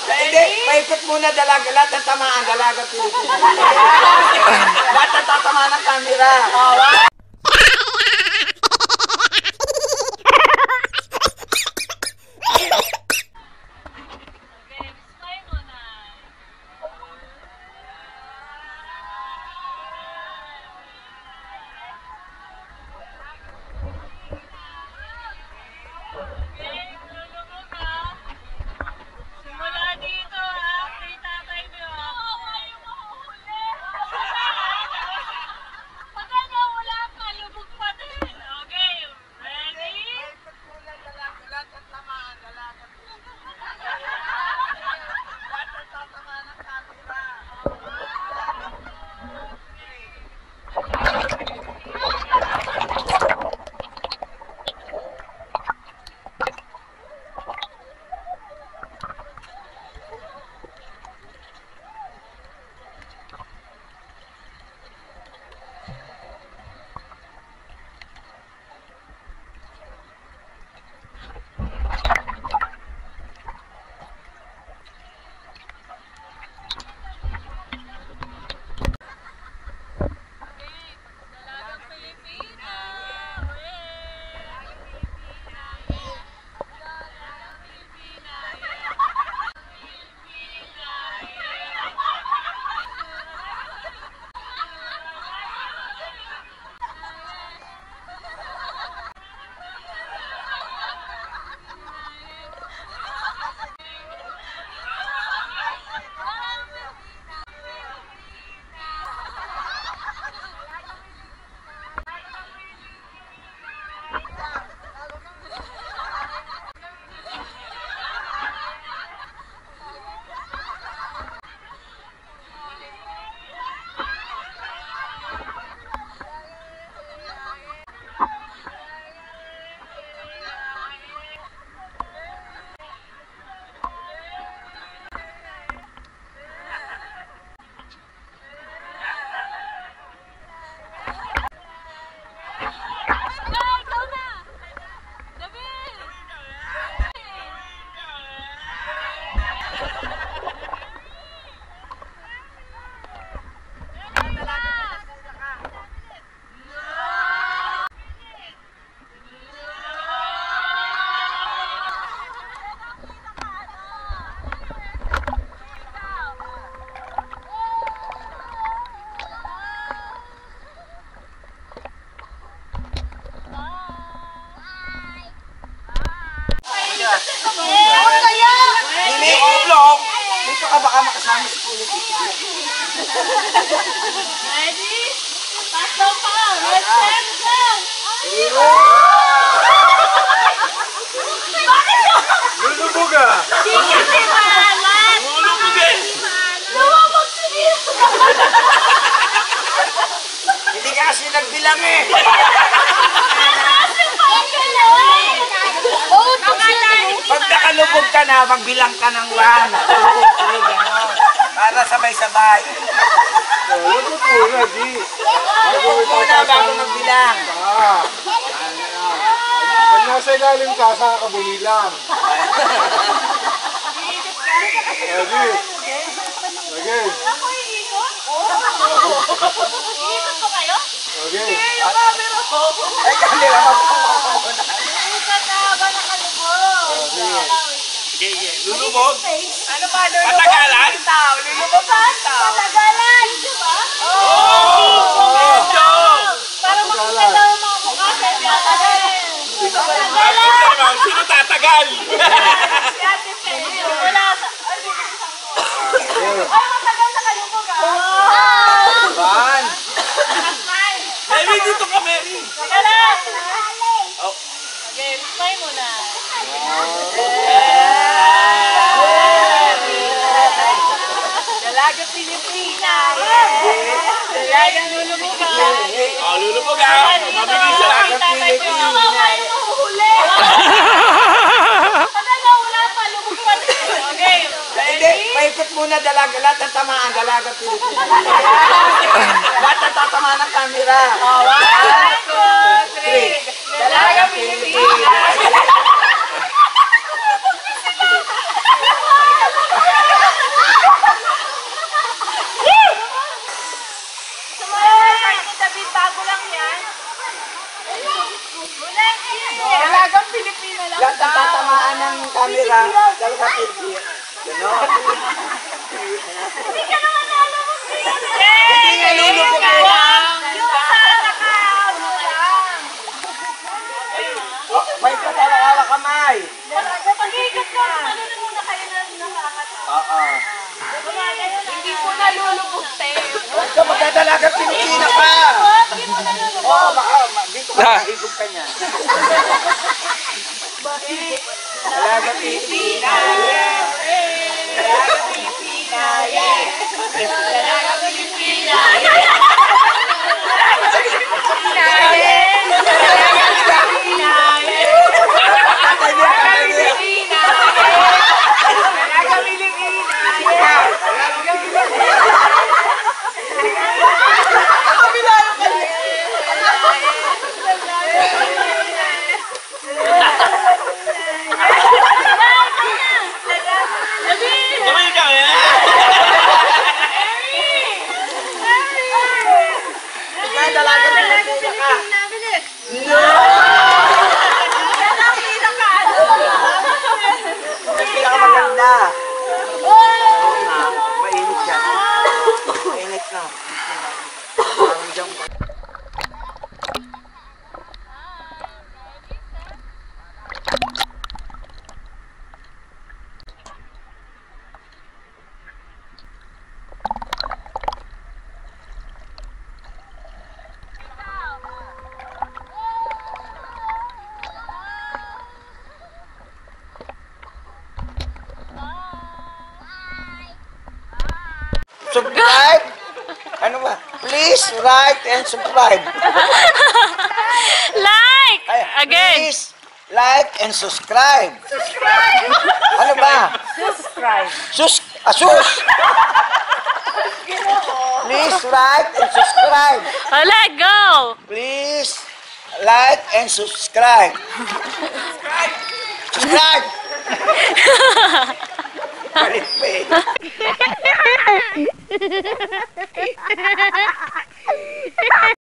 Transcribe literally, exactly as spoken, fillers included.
Hindi, paikot muna dalaga. Lahat ng tamaan, dalagang Pilipina. Lahat ng tatamaan ng camera. Hindi, oblong. Dito ka baka makasama si Kulit. Ready? Tatlo pa! Red set lang! Lulubog ah! Hindi si Malan! Lulubog eh! Lumabog si Nito! Hindi ka kasi nagbilang eh! Pag nakalubog ka na, magbilang ka ng one. Para sabay-sabay. Lubog muna, di. Lubog muna bago magbilang. Pag nasa ilalim ka, saka ka bumilang. Lagi. Lagi. Ako iikot? Iikot ko kayo? Lagi. Yung camera ko. Ay, camera mo po. Iikot na ba nakalubog? Sige, sige. Lulubog? Ano ba? Lulubog? Patagalan? Lulubog ba? Patagalan! Diba? Oo! Para makita daw ang mga mukha sa patagalan. Patagalan! Sino tatagal? Si Ate Feli. Wala sa... Ay, matagal na kalubog ah! Ban! Mary, dito ka, Mary! teka lang! Oh. Okay, smile mo na. Dalagang Pilipina! Dalagang lulubugan! Oh, lulubog ah! Mabilis sa lahat ng Pilipina! Ay, mahuhuli! Talaga, wala pa. Lubog pa din. Okay, Hindi, paikot muna dalaga. Lahat ng tamaan, dalagang Pilipina. Lahat ng tatamaan ng camera. Oh, one, two, three. Dalagang Pilipina! camera. Dalagang Pilipina. Ganon. Hindi ka naman nalulog din. Hindi nga lulubog eh. Yung sana ka. Ano lang. May patalawa kamay. Pag-iikot ka, malulog muna kayo na nakakat. Oo. Hindi po nalulubog, te. Ito, magdadalagang Pilipina ka. Hindi po nalulubog. Oo, baka, ma- dito ka, mahigog ka niya. Dalagang Pilipina. Dalagang Pilipina. Dalagang Pilipina. Tatay niya, tatay niya. Ikaw, dalagang Pilipina ka. Ang pinakamaganda. Oo nga, mainit yan. Mainit na. Parang dyan pa. Subscribe? Ano ba? Please like and subscribe. Like! Ay, Again. Please like and subscribe. Subscribe! Ano ba? Subscribe. Sus, asus. Please like and subscribe. Oh, let go! Please like and subscribe. Subscribe. Palit pa eh.